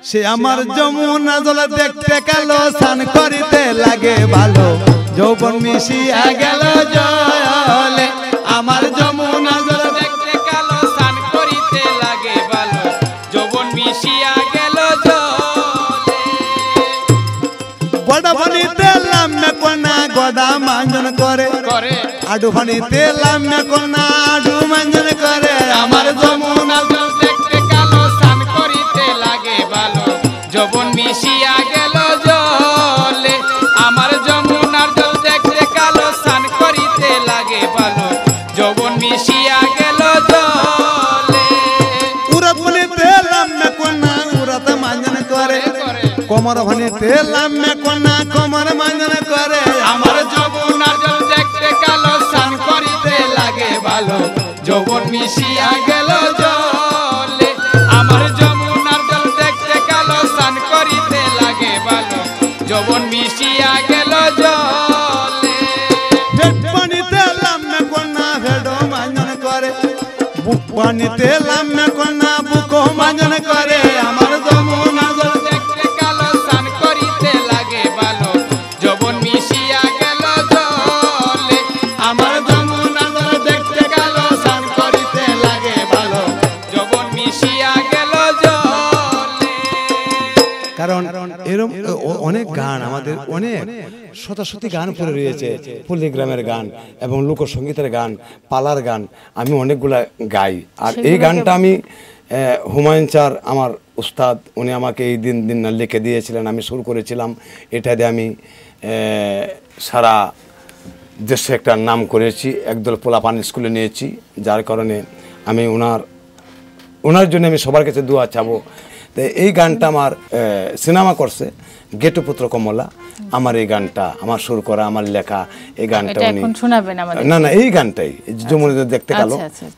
সে আমার যমুনা জল দেখতে কালো স্নান করিতে লাগে ভালো যৌবন মিশিয়া গেল জলে আমার যমুনা জল দেখতে কালো স্নান করিতে লাগে ভালো যৌবন মিশিয়া গেল জলে গড়া পানিতে লাম্যা কোনা গড়া মাঞ্জন করে আডু পানিতে লাম্যা কোনা আডু মাঞ্জন করে আমার যমুনা জল দেখতে কালো স্নান করিতে লাগে ভালো যৌবন মিশিয়া গেল জলে আমার যমুনার জল দেখতে কালো স্নান করিতে লাগে ভালো যৌবন মিশিয়া গেল জলে উরাত পানিতে লাম্যা কোনা উরাত মাঞ্জন করে কোমর পানিতে লাম্যা কোনা কোমর মাঞ্জন করে আমার যমুনার জল দেখতে কালো স্নান করিতে লাগে ভালো যৌবন মিশিয়া গেল জলে আমার যমুনার জল দেখতে কালো স্নান করিতে লাগে ভালো যৌবন মিশিয়া গেল জলে পেট পানিতে লাম্যা কোনা ভেড়ো মাঞ্জন করে বুক পানিতে লাম্যা কোনা বুকো মাঞ্জন করে আমার যমুনা জল দেখতে কালো স্নান করিতে লাগে ভালো যৌবন মিশিয়া গেল জলে আমার যমুনা জল দেখতে কালো স্নান করিতে লাগে ভালো যৌবন মিশিয়া গেল জলে কারণ এরকম অনেক গান আমাদের অনেক শতাশতি গান পড়ে রয়েছে পল্লীগ্রামের গান এবং লোকসঙ্গীতের গান পালার গান আমি অনেকগুলা গাই আর এই গানটা আমি হুমায়ুন চার আমার উস্তাদ উনি আমাকে এই দিন দিন লিখে দিয়েছিলেন আমি শুরু করেছিলাম এটা দিয়ে আমি সারা দেশে একটা নাম করেছি একদল পোলাপান স্কুলে নিয়েছি যার কারণে আমি ওনার জন্য আমি সবার কাছে দোয়া চাবো তো এই গানটা আমার সিনেমা করছে গেটুপুত্র কমলা আমার এই গানটা আমার সুর করা আমার লেখা এই গানটা উনি এখন শোনাবেন আমাদের না এই গানটাই যমুনা দেখতে কালো